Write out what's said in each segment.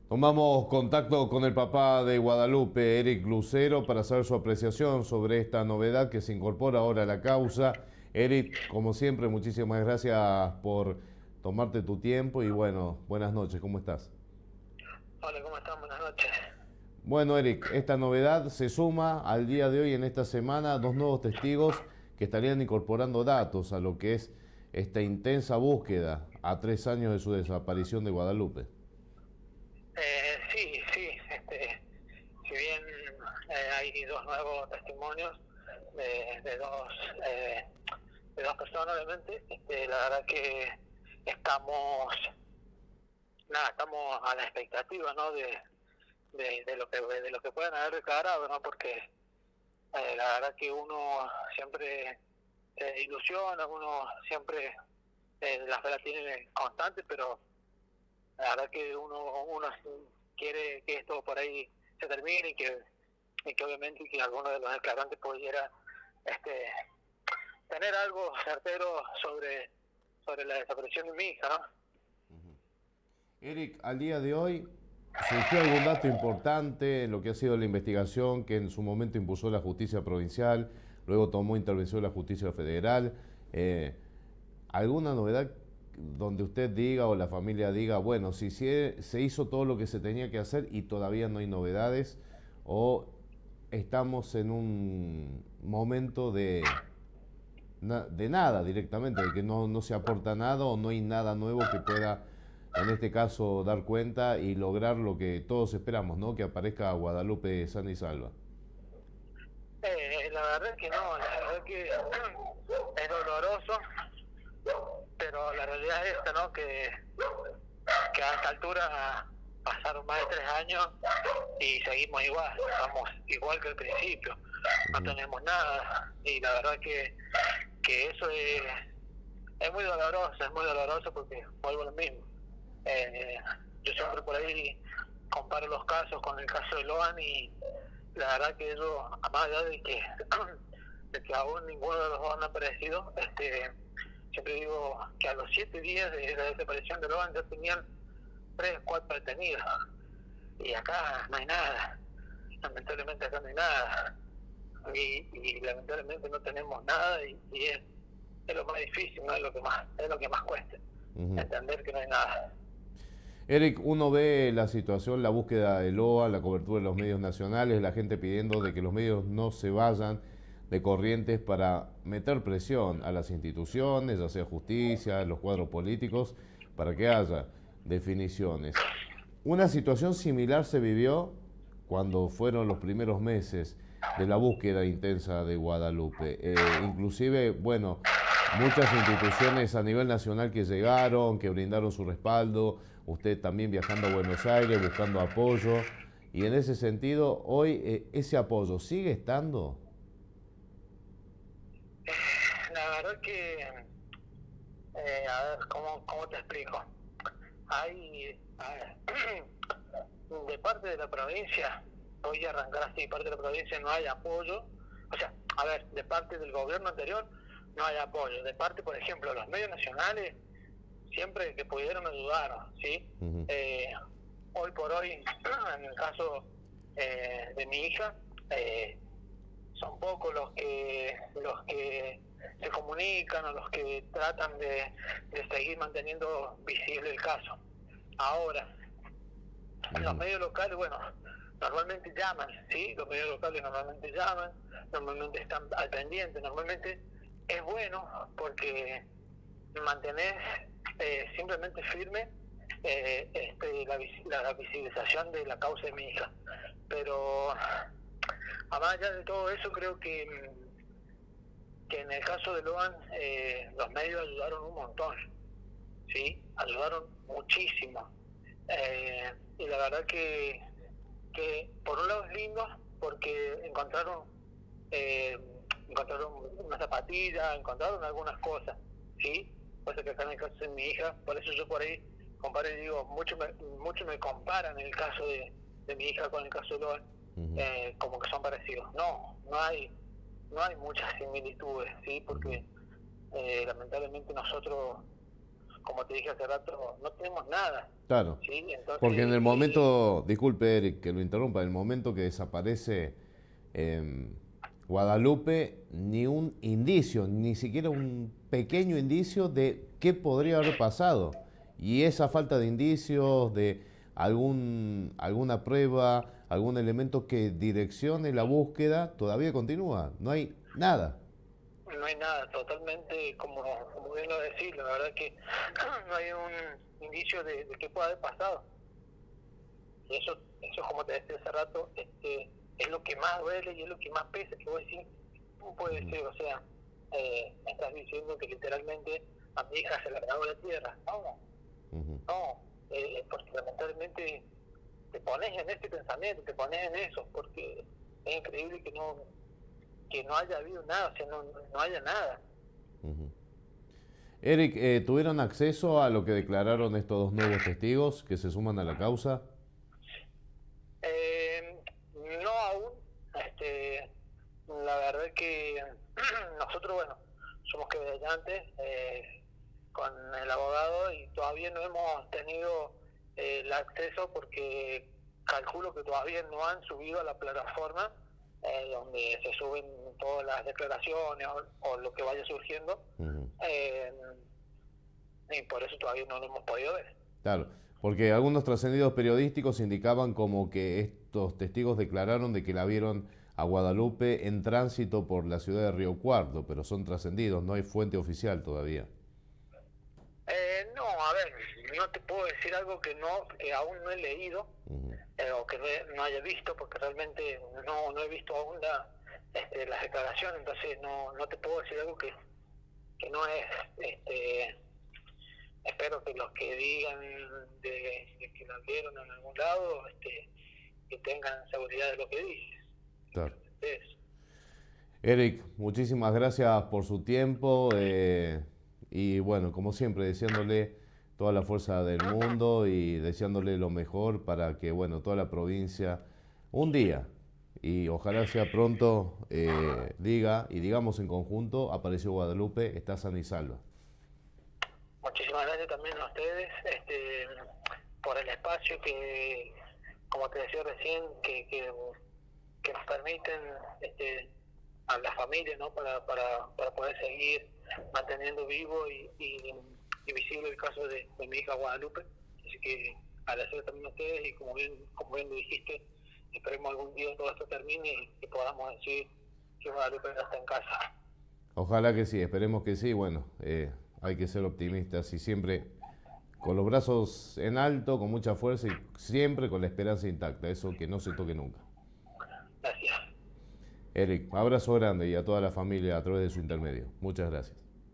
Tomamos contacto con el papá de Guadalupe, Eric Lucero, para saber su apreciación sobre esta novedad que se incorpora ahora a la causa. Eric, como siempre, muchísimas gracias por tomarte tu tiempo y bueno, buenas noches, ¿cómo estás? Hola, ¿cómo están? Buenas noches. Bueno, Eric, esta novedad se suma al día de hoy, en esta semana, dos nuevos testigos que estarían incorporando datos a lo que es esta intensa búsqueda a 3 años de su desaparición de Guadalupe. Sí, si bien hay dos nuevos testimonios de de dos personas, obviamente, la verdad que estamos, estamos a la expectativa, ¿no? De lo que puedan haber declarado, ¿no? Porque la verdad que uno siempre se ilusiona, uno siempre la fe la tiene constante, pero la verdad que uno quiere que esto por ahí se termine y que obviamente que alguno de los declarantes pudiera tener algo certero sobre la desaparición de mi hija, ¿no? Eric, al día de hoy, ¿surgió algún dato importante en lo que ha sido la investigación que en su momento impulsó la justicia provincial, luego tomó intervención la justicia federal? ¿Alguna novedad donde usted diga o la familia diga, bueno, si se hizo todo lo que se tenía que hacer y todavía no hay novedades, o estamos en un momento de nada directamente, de que no se aporta nada o no hay nada nuevo que pueda, en este caso, dar cuenta y lograr lo que todos esperamos, ¿no? Que aparezca Guadalupe sana y salva? La verdad que no, la verdad que es doloroso, pero la realidad es esta, ¿no? Que a esta altura pasaron más de 3 años y seguimos igual, estamos igual que al principio, no tenemos nada, y la verdad que eso es muy doloroso porque vuelvo a lo mismo. Yo siempre por ahí comparo los casos con el caso de Loan y la verdad que ellos, a más allá de que aún ninguno de los dos han aparecido, siempre digo que a los 7 días de la desaparición de Loan ya tenían 3, 4 detenidos y acá no hay nada, lamentablemente acá no hay nada y lamentablemente no tenemos nada y es lo más difícil, no es lo que más cuesta, entender que no hay nada. Eric, uno ve la situación, la búsqueda del OA, la cobertura de los medios nacionales, la gente pidiendo de que los medios no se vayan de Corrientes para meter presión a las instituciones, ya sea justicia, los cuadros políticos, para que haya definiciones. Una situación similar se vivió cuando fueron los primeros meses de la búsqueda intensa de Guadalupe. Inclusive, bueno, muchas instituciones a nivel nacional que llegaron, que brindaron su respaldo, usted también viajando a Buenos Aires, buscando apoyo, y en ese sentido, hoy ese apoyo sigue estando. La verdad que, a ver, ¿cómo te explico? A ver, de parte de la provincia, voy a arrancar así, de parte de la provincia no hay apoyo, o sea, a ver, de parte del gobierno anterior no hay apoyo, de parte, por ejemplo, los medios nacionales, siempre que pudieron ayudaron, ¿sí? Hoy por hoy, en el caso de mi hija, son pocos los que se comunican o los que tratan de seguir manteniendo visible el caso. Ahora, los medios locales, bueno, normalmente llaman, ¿sí? Los medios locales normalmente llaman, normalmente están al pendiente, normalmente es bueno porque mantenés simplemente firme la visibilización de la causa de mi hija. Pero, además allá de todo eso, creo que en el caso de Loan los medios ayudaron un montón, ¿sí? Ayudaron muchísimo. Y la verdad que por un lado es lindo porque encontraron una zapatilla, encontraron algunas cosas, ¿sí? Cosa que acá en el caso de mi hija, por eso yo por ahí comparo y digo, mucho me comparan el caso de mi hija con el caso de Loan, como que son parecidos. No hay muchas similitudes, ¿sí? Porque lamentablemente nosotros como te dije hace rato, no tenemos nada. Claro, ¿Sí? Entonces, porque en el momento, disculpe Eric que lo interrumpa, en el momento que desaparece Guadalupe, ni un indicio, ni siquiera un pequeño indicio de qué podría haber pasado. Y esa falta de indicios, de alguna prueba, algún elemento que direccione la búsqueda, todavía continúa. No hay nada. no hay nada, totalmente, como bien lo decís, la verdad que no hay un indicio de qué pueda haber pasado. Y eso como te decía hace rato, es lo que más duele y es lo que más pesa, que vos decís, ¿cómo puede ser? O sea, me estás diciendo que literalmente a mi hija se la tragó la tierra. No, porque lamentablemente te pones en este pensamiento, te pones en eso, porque es increíble que no haya habido nada, o sea, no haya nada. Eric, ¿tuvieron acceso a lo que declararon estos dos nuevos testigos que se suman a la causa? No aún, la verdad que nosotros, bueno, somos querellantes con el abogado y todavía no hemos tenido el acceso porque calculo que todavía no han subido a la plataforma donde se suben todas las declaraciones o lo que vaya surgiendo, y por eso todavía no lo hemos podido ver. Claro, porque algunos trascendidos periodísticos indicaban como que estos testigos declararon de que la vieron a Guadalupe en tránsito por la ciudad de Río Cuarto, pero son trascendidos, no hay fuente oficial todavía. No, a ver, no te puedo decir algo que aún no he leído o que no haya visto, porque realmente no he visto aún las declaraciones, entonces no te puedo decir algo que no es. Espero que los que digan de que la vieron en algún lado que tengan seguridad de lo que dicen. Claro. Eso. Eric, muchísimas gracias por su tiempo y bueno, como siempre, deseándole toda la fuerza del mundo y deseándole lo mejor para que, bueno, toda la provincia un día, y ojalá sea pronto, digamos en conjunto, apareció Guadalupe, está sana y salva. Muchísimas gracias también a ustedes por el espacio que, como te decía recién, que nos permiten a la familia, ¿no? para poder seguir manteniendo vivo y visible el caso de mi hija Guadalupe. Así que agradecer también a ustedes y como bien lo dijiste, esperemos algún día todo esto termine y que podamos decir que Guadalupe ya está en casa. Ojalá que sí, esperemos que sí. Bueno, hay que ser optimistas y siempre con los brazos en alto, con mucha fuerza y siempre con la esperanza intacta, eso que no se toque nunca. Gracias. Eric, abrazo grande y a toda la familia a través de su intermedio. Muchas gracias.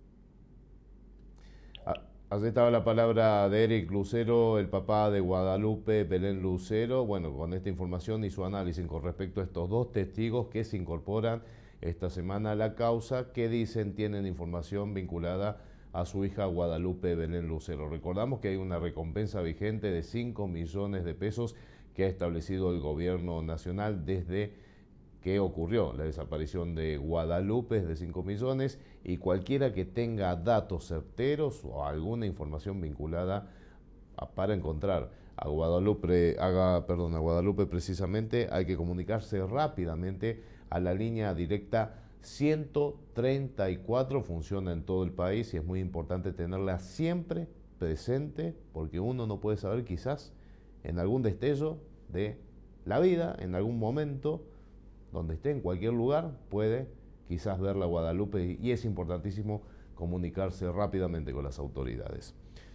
Así estaba la palabra de Eric Lucero, el papá de Guadalupe Belén Lucero. Bueno, con esta información y su análisis con respecto a estos dos testigos que se incorporan esta semana a la causa, que dicen tienen información vinculada a su hija Guadalupe Belén Lucero. Recordamos que hay una recompensa vigente de 5 millones de pesos que ha establecido el gobierno nacional desde que ocurrió la desaparición de Guadalupe, es de 5 millones, y cualquiera que tenga datos certeros o alguna información vinculada para encontrar a Guadalupe, a Guadalupe precisamente, hay que comunicarse rápidamente a la línea directa 134, funciona en todo el país y es muy importante tenerla siempre presente porque uno no puede saber, quizás en algún destello de la vida, en algún momento donde esté, en cualquier lugar, puede quizás ver la Guadalupe y es importantísimo comunicarse rápidamente con las autoridades.